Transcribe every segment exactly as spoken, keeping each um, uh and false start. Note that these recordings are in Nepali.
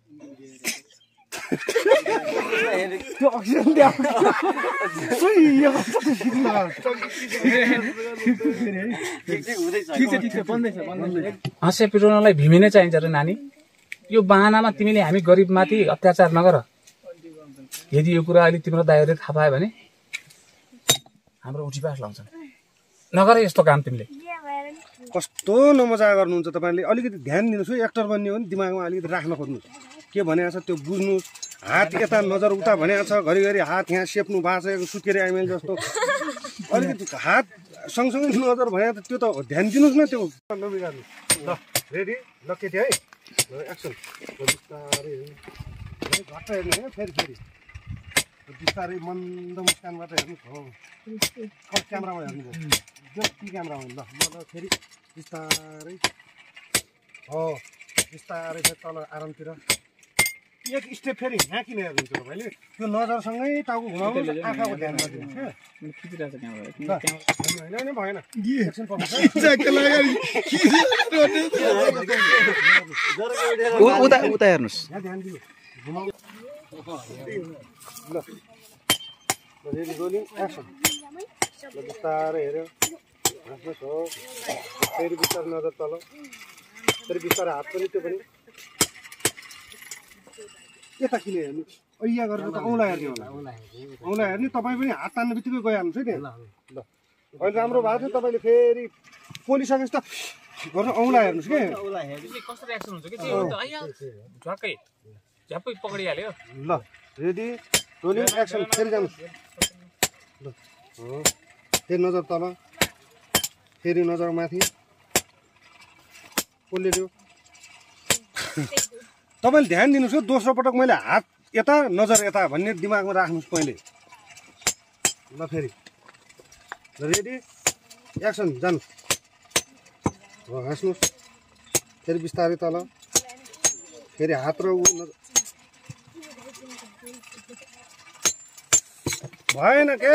त्यो अक्सिजन ल्याउ सही यो कस्तो सिक्नु हाँस्य पिटाउनलाई भीमी नै चाहिन्छ र नानी। यो बहानामा तिमीले हामी गरिबमाथि अत्याचार नगर। यदि यो कुरा अहिले तिम्रो दाइहरूले थाहा पायो भने हाम्रो उठीपास लाउँछन्। नगर यस्तो काम तिमीले। कस्तो नमजा गर्नुहुन्छ तपाईँले। अलिकति ध्यान दिनुहोस् है। एक्टर बन्ने हो भने दिमागमा अलिकति राख्न खोज्नुहोस्। के भनेको छ त्यो बुझ्नुहोस्। हात यता नजर उता भनेको छ। घरिघरि हात यहाँ सेप्नु भएको छ सुत्केरी आइमेल जस्तो। अलिकति हात सँगसँगै नजर भनेको त त्यो त ध्यान दिनुहोस् न। त्यो नबिगार्नु। ल रेडी ल केटी है एक्सन। बिस्तारै घट्ट हेर्नु है। फेरि फेरि बिस्तारै मन्द मुस्कानबाट हेर्नुहोस्। हो क्यामेरामा हेर्नुभयो जति क्यामेरामा ल ल फेरि बिस्तारै हो बिस्तारै फेरि तल आरामतिर एक स्टेप फेरि यहाँ किन हेर्नुहुन्छ तपाईँले। त्यो नजरसँगै टाउको घुमाउनु आँखाको ध्यान नदिनुहोस्। भएन उता उता हेर्नुहोस्। यहाँ ध्यान दिनु घुमाउनु। ल रेडी रोलिङ एक्सन। ल बिस्तारै हेऱ्यो हाँस्नुहोस्। हो फेरि बिस्तारै नजर तल फेरि बिस्तारै हात पनि त्यो पनि यता किन हेर्नु। ऐया गरेर त औँला हेर्ने होला। औँला हेर्ने तपाईँ पनि हात तान्ने बित्तिकै गइहाल्नुहोस् है त्यहाँ। ल अहिले राम्रो भएको थियो। तपाईँले फेरि पोलिसकेपछि त गर्नु औँला हेर्नुहोस् कि कस्तो रियाक्सन हुन्छ कि झ्वाक्कै झ्याप्पै पक्रिहाल्यो। ल रेडी रोलिङ एक्सन। फेरि जानुहोस्। ल हो फेरि नजर तल फेरि नजर माथि कसले दियो। तपाईँले ध्यान दिनुहोस् हो। दोस्रो पटक मैले हात यता नजर यता भन्ने दिमागमा राख्नुहोस् पहिले। ल फेरि रेडी एक्सन जानुहोस्। हो हाँस्नुहोस् फेरि बिस्तारै तल फेरि हात र ऊ भएन के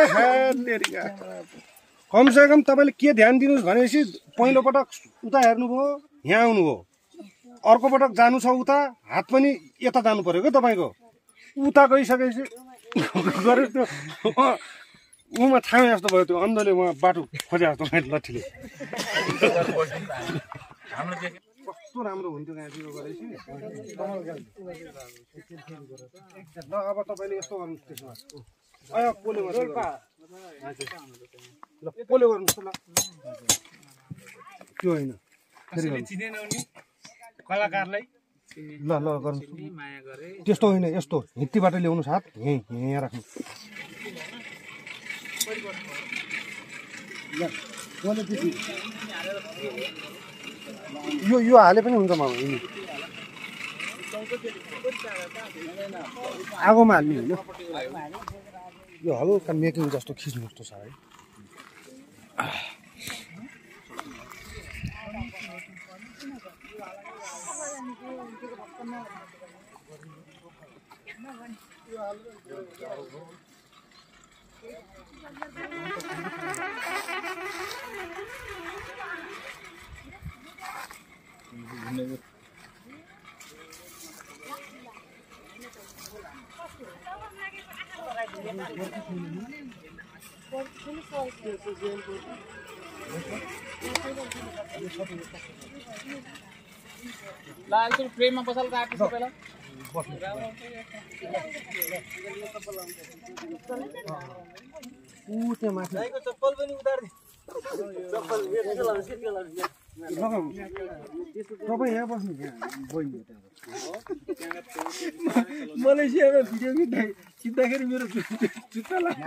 कमसेकम तपाईँले के ध्यान दिनुहोस् भनेपछि पहिलो पटक उता हेर्नुभयो यहाँ आउनुभयो। अर्को पटक जानु छ उता हात पनि यता जानु पर्यो क्या तपाईँको। उता गइसकेपछि गरेर त्यो उमा थामे जस्तो भयो। त्यो अन्धले उहाँ बाटो खोजे जस्तो लट्ठीले। कस्तो राम्रो हुन्थ्यो गाँसिलो गरेपछि। ल अब तपाईँले यस्तो गर्नुहोस्। त्यसमा अय पोले गर्नु। ल पोले गर्नुहोस् ल त्यो होइन कलाकारलाई ल ल गर्नु त्यस्तो होइन यस्तो हित्तीबाट ल्याउनुहोस् हात यहीँ यहाँ राख्नु। यो यो हाले पनि हुन्छ मामा। आगोमा हाल्ने होइन यो हल्का मेकिङ जस्तो खिच्नु जस्तो छ है। लाल तो फ्रेम में बसल का आर्टिस्ट पहला ऊ त्यो माथि दाइको चप्पल पनि उतार दे। चप्पल मेरो लाउनु सिटको लाउनु तपाईँ यहाँ बस्नु यहाँ बहिनी मलेसियामा भिडियो खिच्दै खिच्दाखेरि मेरो जुत्ता लाग्यो।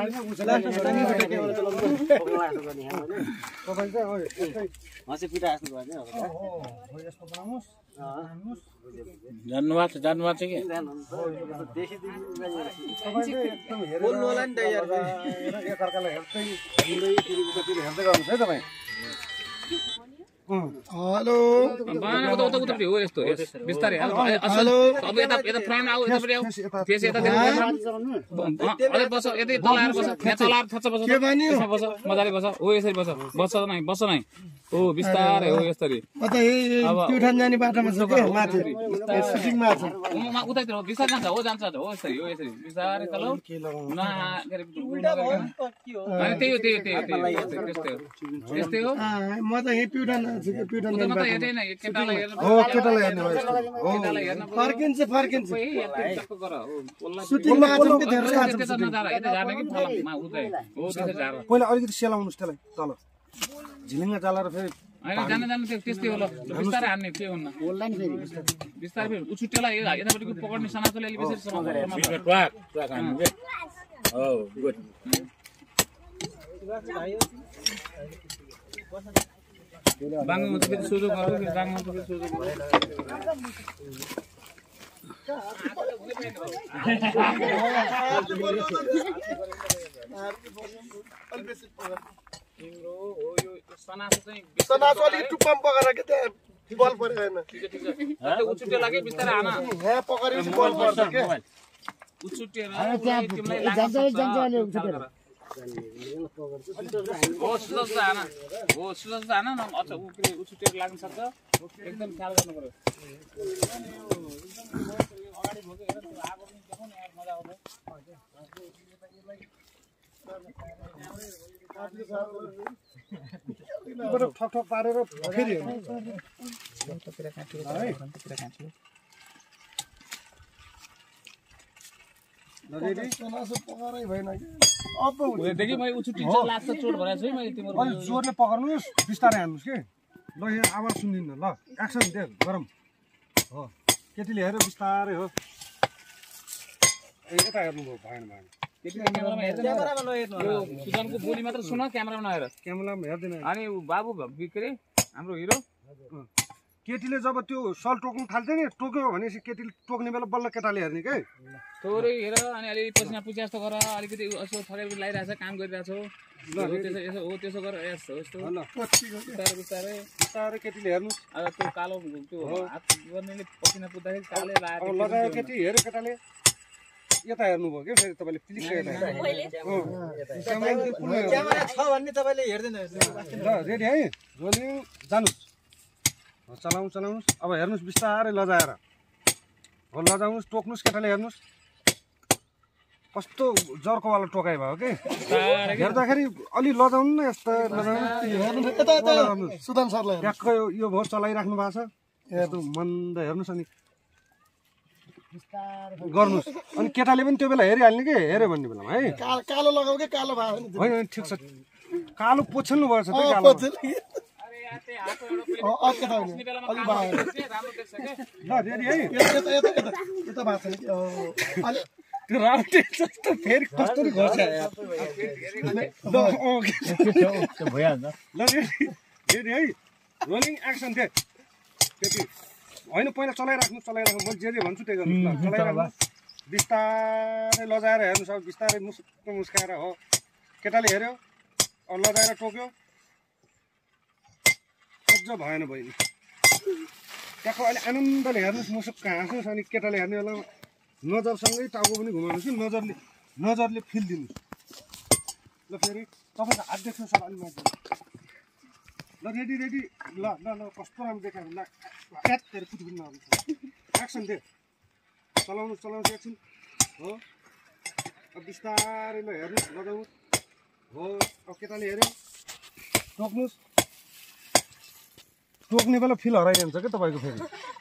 तपाईँ चाहिँ हाँसे पिटा हाँस्नु भयो नि अब यस्तो बनाउनुहोस् जान्नुभएको छ जान्नुभएको छ कि देखि तपाईँले एकदम हेरेर बोल्नु होला नि त यार एकअर्कालाई हेर्दै हिँड्दै फेरि उतातिर हेर्दै गर्नुहोस् है तपाईँ। हेलो बाना उता उता उता हो यस्तो यस बिस्तारै अब अब यता यता फ्रन्ट आऊ यतापट्टि आऊ फेस यता अलिक बस यतै तल आएर बस यहाँ तल आएर थच्च बस यसमा बस मजाले बस हो यसरी बस बस नै बस नै हो बिस्तारै हो यसरी म त यही प्युठान जाने बाटोमा छु के माथि सुटिङमा छु म उतैतिर हो बिस्तारै जान्छ हो जान्छ हो यसरी हो यसरी बिस्तारै तल न के रे उल्टा भयो के हो अनि त्यही हो त्यही त्यही त्यस्तै हो त्यस्तै हो म त यही प्युठान छु के प्युठान उता मात्र हेर्दै न केटालाई हेर्न हो केटालाई हेर्ने हो केटालाई हेर्न फर्किन्छ फर्किन्छ टक्क गर हो सुटिङमा आछौँ के धेरै आछौँ त्यता नजारा यता जाने कि फलमा उतै हो त्यसै जारा पहिला अलिकति सेलाउनुहोस् त्यसलाई तल झिलिङमा चालेर फेरि हैन जाने जाने त्यो त्यस्तै हो ल बिस्तारै हान्ने के हुन्न बोल्ला नि फेरि बिस्तारै फेरि उछुटेलाई यतापट्टिको पकड्ने सनातोले अलि बेसी समाज ट्र्याक ट्र्याक हान्नु के हो गुड बाङ्गो त फेरि सोझो गर्नु फेरि बाङ्गो त फेरि सोझो तिम्रो हो यो सनासो चाहिँ सनासो अलि टुप्पाम पकाएर के त्यहाँ बल परेको हैन ठिक छ ठिक छ त्यो उछुटे लाग्यो बिस्तारै हान यहाँ पकरेपछि बल पर्छ के उछुटेर तिमीलाई जान्छ जान्छ अलि उछुटेर हो सुझाव त हान हो सुझाव त हान न अच्छा उ के उछुटेर लाग्न सक्छ एकदम ख्याल गर्नु पर्यो अगाडि भोके हेर त्यो आगो पनि देखाउन यार मजा आउँछ ठक ठक पारेर फेरि सनासो पकारै भएन कि अब देखि मैले उछुटिन्छ लाग्छ चोट भराएको छु है मैले तिम्रो अलिक जोरले पक्र्नुहोस् बिस्तारै हान्नुहोस् के ल यहाँ आवाज सुनिन्न ल एक्सन दे गरम हो केटीले हेऱ्यो बिस्तारै हो ए यता हेर्नुभयो भएन भएन क्यामेरामा हेर्दैन यो सुजनको बोली मात्र सुन क्यामेरामा नहेर क्यामेरामा हेर्दैन अनि बाबु के अरे हाम्रो हिरो केटीले जब त्यो सल टोक्नु थाल्थ्यो नि टोक्यो भनेपछि केटीले टोक्ने बेला बल्ल केटाले हेर्ने के थोरै हेर अनि अलि पसिना पुछि जस्तो गर अलिकति यसो थकेर लगाइरहेछ काम गरिरहेछ हो त्यसो यसो हो त्यसो गर यस्तो यस्तो बिस्तारै बिस्तारै बिस्तारै केटीले हेर्नु अब त्यो कालो त्यो हात गर्नेले पसिना पुग्दाखेरि काले अब लगायो केटी हेऱ्यो केटाले यता हेर्नुभयो कि फेरि तपाईँले प्लिज क्यामेरा छ भन्ने तपाईँले हेर्दैन ल रेडी है रोलिङ जानुहोस् चलाउनु चलाउनुहोस् अब हेर्नुहोस् बिस्तारै लजाएर हो लजाउनुहोस् टोक्नुहोस् केटाले हेर्नुहोस् कस्तो जर्कोवाला टोकाइ भयो कि हेर्दाखेरि अलि लजाउनु न यस्तो लजाउनु सुदान सरलाई ट्याक्क यो भयो चलाइराख्नु भएको छ यस्तो मन्द हेर्नुहोस् अनि गर्नुहोस् अनि केटाले पनि त्यो बेला हेरिहाल्ने कि हेऱ्यो भन्ने बेलामा है कालो लगाऊ कि कालो भयो होइन ठिक छ कालो पोछ्नु भएछ त्यो कालो ल रेडी है त्यो राउटे जस्तो फेरि कस्तो घोस्या भइहाल्छ ल रेडी रेडी है रोलिङ एक्सन दे त्यति होइन पहिला चलाइराख्नु चलाइराख्नु म जे जे भन्छु त्यही गर्नु ल चलाइराख्नु बिस्तारै लजाएर हेर्नुहोस् अब बिस्तारै मुस्क मुस्काएर हो केटाले हेऱ्यो अब लजाएर टोक्यो अझ भएन बहिनी त्यहाँको अहिले आनन्दले हेर्नुहोस् मुसुक्क हाँस्नुहोस् अनि केटाले हेर्ने बेला नजरसँगै टाउको पनि घुमाउनुहोस् कि नजरले नजरले फिल दिनुहोस् ल फेरि तपाईँको हात देख्नु सर अलि माथि ल रेडी रेडी ल ल ल कस्तो राम्रो देखायो ल एत्तेर कुटकुट नआउनु एक्सन दे चलाउनु चलाउनु एकछिन हो अब बिस्तारै ल हेर्नुहोस् लगाउनुहोस् हो अब केटाले हेऱ्यो टोक्नुहोस् टोक्ने बेला फिल हराइजान्छ क्या तपाईँको फेरि